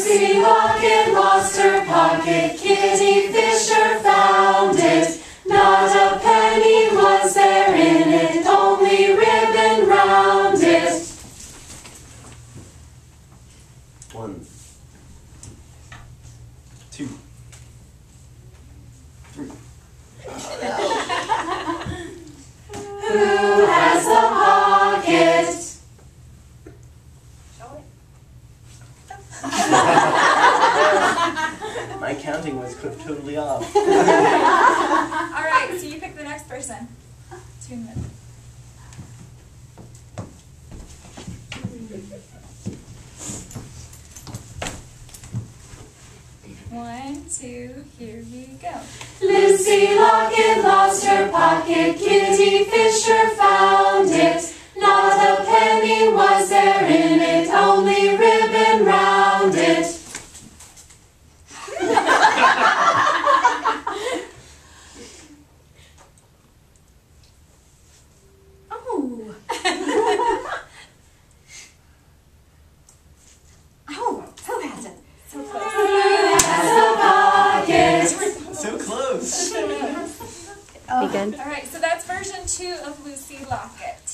Lucy Locket lost her pocket, Kitty Fisher found it. Not a penny was there in it, only ribbon round it. 1, 2, 3. Who has the pocket? My counting was totally off. Alright, so you pick the next person. 2 minutes. One, two, here we go. Lucy Locket lost her pocket, Kitty Fisher found it. Not a penny was there in it, only ribbon round it. Oh. Oh, who has it? So close. Who has the pocket? So close. Again. Alright, so that's version 2 of Lucy Locket.